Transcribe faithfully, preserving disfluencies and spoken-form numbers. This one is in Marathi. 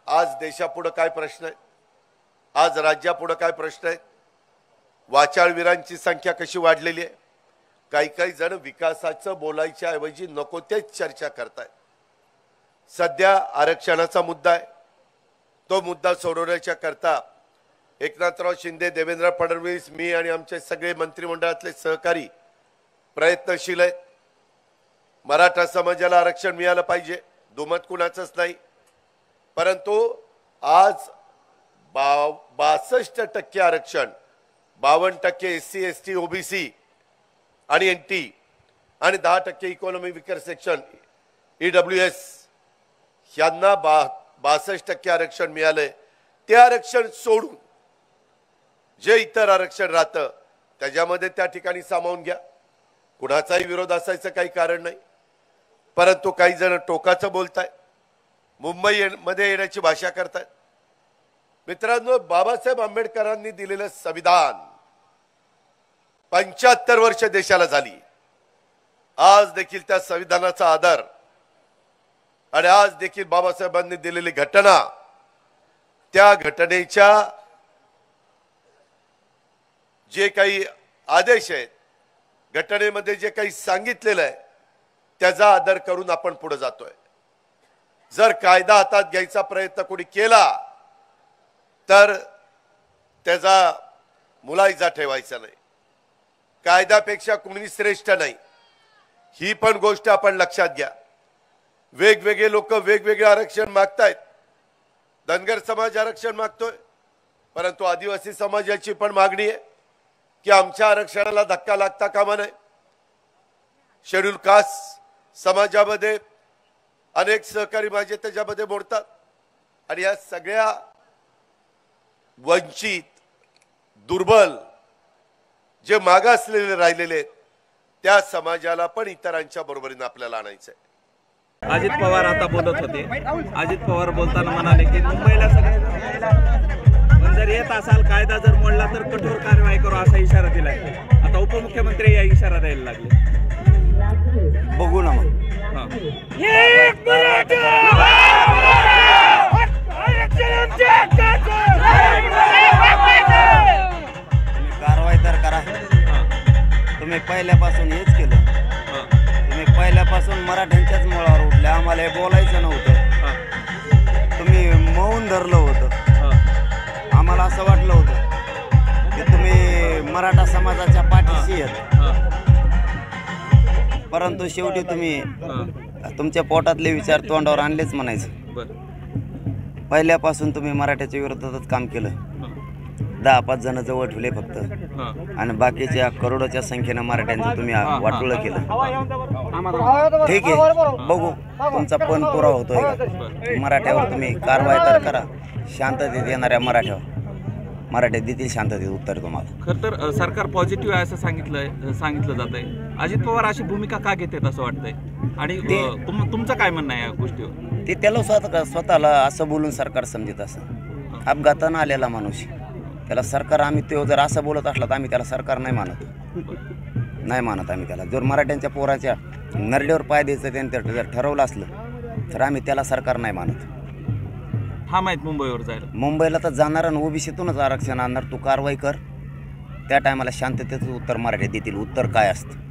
आज देशापुढे काय प्रश्न आहे, आज राज्यापुढे काय प्रश्न आहे, वाचाळवीरांची संख्या कशी वाढलेली आहे। काही काही जण विकासाचं बोलायच्या ऐवजी नको तेच चर्चा करतायत। सध्या आरक्षणाचा मुद्दा आहे, तो मुद्दा सोडवण्याच्या करता एकनाथराव शिंदे, देवेंद्र फडणवीस, मी आणि आमचे सगळे मंत्रिमंडळातले सहकारी प्रयत्नशील आहेत। मराठा समाजाला आरक्षण मिळालं पाहिजे, दुमत कुणाचंच नाही। परंतु आज बा बासष्ट टक्के आरक्षण, बावन्न टक्के S C S T OBC आणि एन टी आणि दहा टक्के economy weaker section E W S यांना बा बासष्ट टक्के आरक्षण मिळालंय। ते आरक्षण सोडून जे इतर आरक्षण राहतं त्याच्यामध्ये त्या ठिकाणी सामावून घ्या, कुणाचाही विरोध असायचं काही कारण नाही। परंतु काही जण टोकाचं बोलतायत, मुंबई मध्ये येण्याची भाषा करतायत। मित्रांनो, बाबासाहेब आंबेडकरांनी दिलेलं संविधान पंच्याहत्तर वर्ष देशाला झाली। आज देखील त्या संविधानाचा आदर आणि आज देखील बाबासाहेबांनी दिलेली घटना, त्या घटनेच्या जे काही आदेश आहेत, घटनेमध्ये जे काही सांगितलेलं आहे त्याचा आदर करून आपण पुढे जातोय। जर कायदा हातात घ्यायचा प्रयत्न कोणी केला तर त्याचा मुलायजा ठेवायचा नाही। कायद्यापेक्षा कोणी श्रेष्ठ नाही, ही पण गोष्ट आपण लक्षात घ्या। वेगवेगळे लोक वेगवेगळे आरक्षण मागतायत। धनगर समाज आरक्षण मागतोय, परंतु आदिवासी समाजाची पण मागणी आहे की आमच्या आरक्षणाला धक्का लागता कामा नये। शेड्यूल कास्ट समाजामध्ये अनेक सहकारी माझे त्याच्यामध्ये मोडतात आणि या सगळ्या वंचित, दुर्बल, जे मागासलेले राहिलेले आहेत त्या समाजाला पण इतरांच्या बरोबरीने आपल्याला आणायचं आहे। अजित पवार आता बोलत होते। अजित पवार बोलताना म्हणाले की मुंबईला सगळे पण जर येत असाल, कायदा जर मोडला तर कठोर कारवाई करू असा इशारा दिलाय। आता उपमुख्यमंत्री या इशारा द्यायला लागले, बघू ना मग। कारवाई तर करा। तुम्ही पहिल्यापासून हेच केलं, तुम्ही पहिल्यापासून मराठ्यांच्याच मुळावर उठले, आम्हाला हे बोलायचं नव्हतं, तुम्ही मौन धरलं होतं। आम्हाला असं वाटलं होतं की तुम्ही मराठा समाजाच्या पाठीशी आहेत, परंतु शेवटी तुम्ही तुमच्या पोटातले विचार तोंडावर आणलेच म्हणायचं। पहिल्यापासून तुम्ही मराठ्याच्या विरोधातच काम केलं, दहा पाच जण जवळ ठेवले फक्त, आणि बाकीच्या करोडोच्या संख्येनं मराठ्यांचं तुम्ही वाटोळं केलं। ठीक आहे, बघू तुमचा पण पुरावा होतोय का। मराठ्यावर तुम्ही कारवाई तर करा, शांततेत येणाऱ्या मराठ्यावर मराठ्यात देतील शांततेत उत्तर तुम्हाला। खरं तर सरकार पॉझिटिव्ह आहे असं सांगितलंय सांगितलं जात आहे। अजित पवार अशी भूमिका का घेतात असं वाटतंय, आणि तुम तुमचं काय म्हणणं आहे या गोष्टीवर? ते त्याला स्वतः स्वतःला असं बोलून सरकार समजत असं, अपघातानं आलेला माणूस त्याला सरकार, आम्ही तो जर असं बोलत असला तर आम्ही त्याला सरकार नाही मानत, नाही मानत आम्ही त्याला। जर मराठ्यांच्या पोराच्या नरड्यावर पाय द्यायचं त्यांनी जर ठरवलं असलं तर आम्ही त्याला सरकार नाही मानत। हा माहीत मुंबईवर जायला, मुंबईला तर जाणार आणि ओबीसीतूनच आरक्षण आणणार। तू कारवाई कर, त्या टायमाला शांततेचं उत्तर मराठ्यात देतील, उत्तर काय असतं।